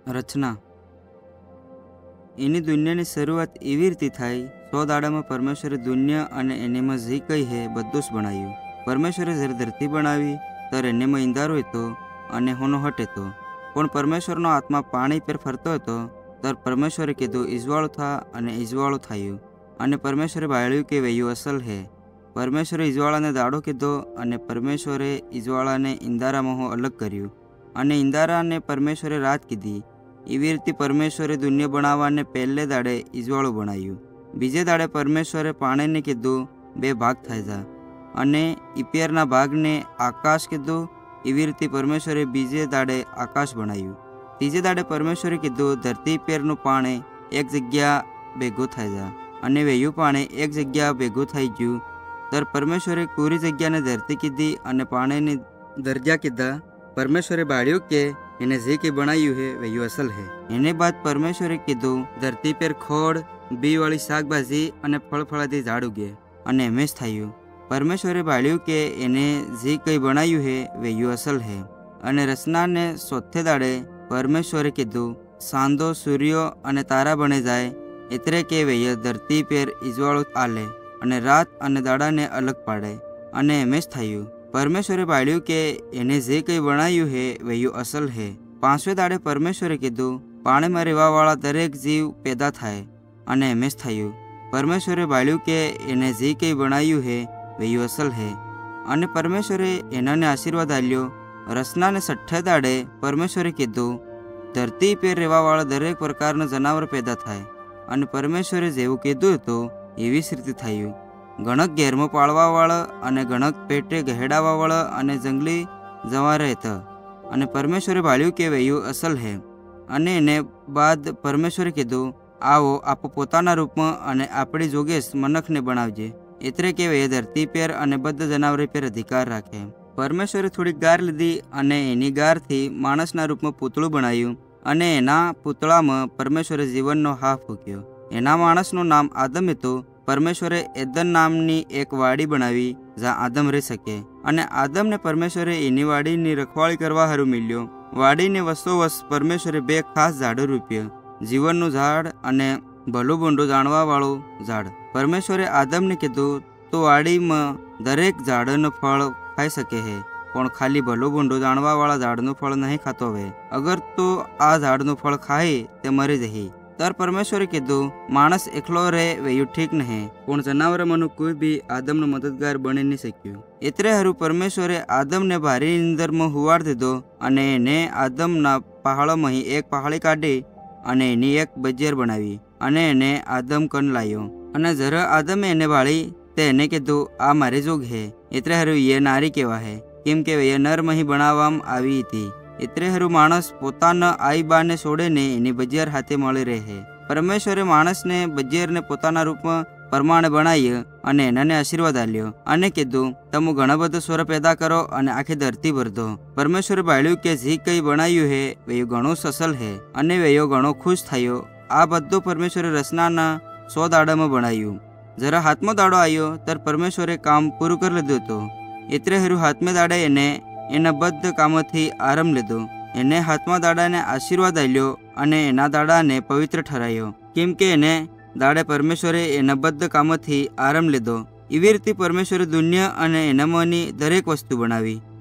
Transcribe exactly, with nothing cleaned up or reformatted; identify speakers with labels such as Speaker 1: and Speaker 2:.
Speaker 1: रचना any दुनियानी शरूआत एवी रीते Thai. सौ दाड़ा में परमेश्वरे दुनिया अने एने में जे कई है बधुं ज बणाव्युं। परमेश्वरे जरे धरती बनावी त्यारे एने में ईंदारो हतो अने होनो हट हतो। पण परमेश्वरनो आत्मा पाणी पर फरतो हतो त्यारे परमेश्वरे कीधुं इजवाळो था अने इजवाळो थायो। अने परमेश्वरे भाळ्युं के वह्युं असल है। परमेश्वरे इजवाळाने दाड़ो कीधो अने परमेश्वरे इजवाळाने ईंदारामां अलग कर्युं अने ईंदाराने परमेश्वरे रात कीधी। एवी रीते परमेश्वरे दुनिया बनाववाने पहले दाड़े इजवाळो बनाव्युं। बीजे दाड़े परमेश्वरे पाणीने कीधुं बे भाग थाय जा अने ईपेरना भागने आकाश कीधुं। एवी रीते परमेश्वरे बीजे दाड़े आकाश बनाव्युं। तीजे दाड़े परमेश्वरे कीधुं धरती पेरनुं पाणी एक जग्या भेगुं थाय जा अने वह्युं पाणी एक जग्या भेगुं थई गयुं। तर परमेश्वरे कोरी जग्याने धरती कीधी अने पाणीने दरजा कीधा। परमेश्वरे भाळ्युं के एने जे के बनाव्युं है वह्युं असल है। एने बाद परमेश्वरे कीधुं धरती पर खोड़ बी वाली शाकभाजी अने फळफळादी झाड़ उगे अने एम ज थयुं। परमेश्वरे भाळ्युं के एने जे कई बनाव्युं है वह्युं असल है। अने रचनाने चौथे दाड़े परमेश्वरे कीधुं सांदो सूर्य अने तारा बने जाए एतरे के वह्य धरती पर इजवाळो आले अने रात अने दाड़ाने अलग पाड़े अने एम ज थयुं। परमेश्वरे भाळ्युं के एने जे कई बनाव्युं है वह्युं असल है। पांचवे दाड़े परमेश्वरे कीधुं पाणी में रहेवावाळा दरेक जीव पैदा थाय अने एम ज थयुं। परमेश्वरे भाळ्युं के एने जे कई बनाव्युं है वह्युं असल है अने परमेश्वरे एनाने आशीर्वाद आल्यो। रचनाने छठ्ठे दाड़े परमेश्वरे कीधुं धरती पर रहेवावाळा दरेक प्रकारना जनावर पैदा थाय अने परमेश्वरे जेवुं कीधुं हतुं एवी ज रीते थयुं। घणक घेरमो पाळवावाळा अने घणक पेटे गहेडावावाळा अने जंगली जनावर हता अने परमेश्वरे भाळ्युं के वह्युं असल है। अने एने बाद परमेश्वरे कीधुं आवो आप पोताना रूप में अने आपणी जोगेस मनखने बनावजे एतरे के वह्य धरती पर अने बधा जनावरो पर अधिकार राखे। परमेश्वरे थोड़ी गार लीधी अने एनी गारथी माणसना रूप में पूतळुं बनाव्युं अने एना पूतळामां परमेश्वरे जीवननो हाथ फूक्यो। एना माणसनुं नाम आदम हतुं। परमेश्वरे एदन नामनी एक वाड़ी बनावी जहाँ आदम रही सके अने आदम ने परमेश्वरे एनी वाड़ीनी रखवाड़ी करवा हारू मिल्यो। वाड़ीने वसोवस परमेश्वरे बे खास झाड़ो रूप्यो, जीवननु झाड़ अने भलुं बूंडुं जाणवा वाळुं झाड़। परमेश्वरे आदम ने कीधुं तो वाड़ी में दरेक झाड़नुं फळ खाई सके है पण खाली भलुं बूंडुं जाणवा वाळा झाड़नुं फळ नहीं खातो होवे। अगर तो आ झाड़नुं फळ खाए ते मरी जही। तर परमेश्वरे कीधुं माणस एकलो रहे वह्युं ठीक नहीं पण जनावर मनु कोई भी आदमनो मददगार बनी नहीं सक्यो। एतरे हारू परमेश्वरे आदम ने भारी निंदर में हुवाड़ दीधो अने एने आदमना पहाड़ोमांथी एक पहाड़ी काढी अने एनी एक बजियर बनावी अने एने आदम कन लायो। अने जरे आदमे एने भाળી ते एने कीधुं आ मारी जोग है। एतरे हारू ये नारी कहेवाय केम के ये नर में ही बनाववामां आवी हती। एतरे हारू माणस पोताना आई बाने छोड़ीने एनी बजियर हाथे मळी रहे। परमेश्वरे माणसने बजियरने पोताना रूप प्रमाणे बनाव्यो अने एनाने आशीर्वाद आल्यो अने कीधुं तमे घणा बधा स्वर पैदा करो अने आखी धरती भरदो। परमेश्वरे भाळ्युं के जे कई बनाव्युं है वह्युं घणुं ससल है अने वह्यो घणो खुश थयो। आ बधुं परमेश्वरे रचनाना सौ दाड़ामां बनाव्युं। जरा हाथमो दाड़ो आव्यो तर परमेश्वरे काम पूरुं करी लीधुं हतुं। एतरे हारू हाथमे दाड़े एने एना बध कामोथी आराम लीधो। एने हाथमा दाड़ाने आशीर्वाद आल्यो अने एना दाड़ाने पवित्र ठहरायो केम के एने दाड़े परमेश्वरे एना बध कामोथी आराम लीधो। एवी रीते परमेश्वरे दुनिया अने एनामांनी दरेक वस्तु बनावी।